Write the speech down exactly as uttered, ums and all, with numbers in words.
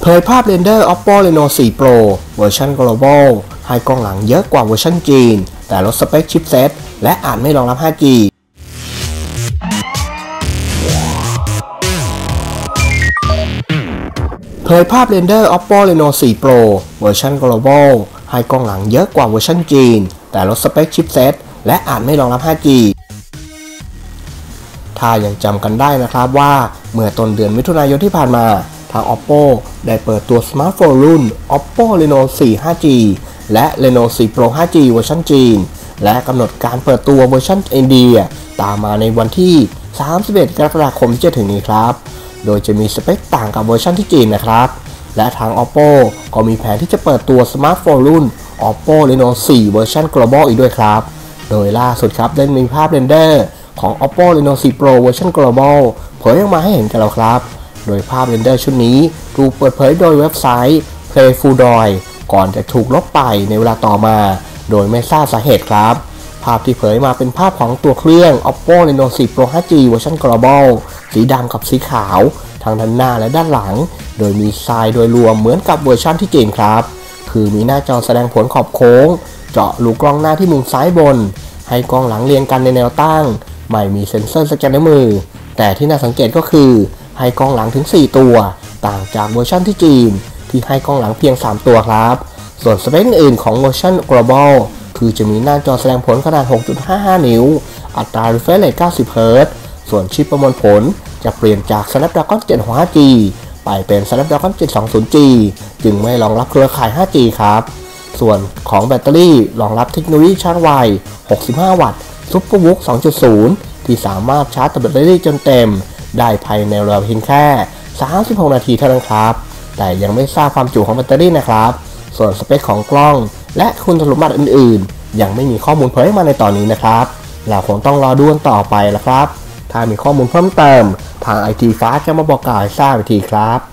เผยภาพเรนเดอร์ Oppo Reno โฟร์ Pro เวอร์ชัน Global ให้กล้องหลังเยอะกว่าเวอร์ชันจีนแต่ลดสเปคชิปเซตและอาจไม่รองรับ ไฟว์ จี เผยภาพเรนเดอร์ Oppo Reno โฟร์ Pro เวอร์ชัน Global ให้กล้องหลังเยอะกว่าเวอร์ชันจีนแต่ลดสเปคชิปเซตและอาจไม่รองรับ ไฟว์ จี ถ้ายังจำกันได้นะครับว่าเมื่อต้นเดือนมิถุนายนที่ผ่านมาทาง Oppo ได้เปิดตัวสมาร์ทโฟนรุ่น Oppo Reno โฟร์ ไฟว์ จี และ Reno โฟร์ Pro ไฟว์ จี เวอร์ชันจีนและกำหนดการเปิดตัวเวอร์ชันอินเดียตามมาในวันที่สามสิบเอ็ดกรกฎาคมที่จะถึงนี้ครับโดยจะมีสเปคต่างกับเวอร์ชันที่จีนนะครับและทาง Oppo ก็มีแผนที่จะเปิดตัวสมาร์ทโฟนรุ่น Oppo Reno โฟร์ เวอร์ชัน Global อีกด้วยครับโดยล่าสุดครับได้มีภาพเรนเดอร์ของ Oppo Reno โฟร์ Pro เวอร์ชัน Global เผยออกมาให้เห็นกันแล้วครับโดยภาพเรนเดอร์ชุดนี้ถูกเปิดเผยโดยเว็บไซต์ Playfuldroid ก่อนจะถูกลบไปในเวลาต่อมาโดยไม่ทราบสาเหตุครับภาพที่เผยมาเป็นภาพของตัวเครื่อง Oppo Reno โฟร์ Pro ไฟว์ จี เวอร์ชัน Global สีดำกับสีขาวทั้งด้านหน้าและด้านหลังโดยมีทรายโดยรวมเหมือนกับเวอร์ชันที่จีนครับคือมีหน้าจอแสดงผลขอบโค้งเจาะรูกล้องหน้าที่มุมซ้ายบนให้กล้องหลังเรียงกันในแนวตั้งไม่มีเซ็นเซอร์สแกนนิ้วมือแต่ที่น่าสังเกตก็คือให้กล้องหลังถึงสี่ตัวต่างจากเวอร์ชันที่จีนที่ให้กล้องหลังเพียงสามตัวครับส่วนสเปคอื่นของเวอร์ชัน Global คือจะมีหน้าจอแสดงผลขนาด หกจุดห้าห้า นิ้วอัตรา refresh rate เก้าสิบ เฮิร์ตซ์ส่วนชิปประมวลผลจะเปลี่ยนจาก Snapdragon เจ็ดหกห้า จี ไปเป็น Snapdragon เจ็ดสองศูนย์ จี จึงไม่รองรับเครือข่าย ไฟว์ จี ครับส่วนของแบตเตอรี่รองรับเทคโนโลยีชาร์จไวหกสิบห้าวัตต์ Superbook สองจุดศูนย์ ที่สามารถชาร์จแบตเตอรี่จนเต็มได้ภายในเวลาเพียงแค่สามสิบหกนาทีเท่านั้นครับแต่ยังไม่ทราบความจุของแบตเตอรี่นะครับส่วนสเปคของกล้องและคุณสมบัติอื่นๆยังไม่มีข้อมูลเผยมาในตอนนี้นะครับเราคงต้องรอดูกันต่อไปละครับถ้ามีข้อมูลเพิ่มเติมทาง ไอ ที Fast จะมาบอกกล่าวให้ทราบอีกทีครับ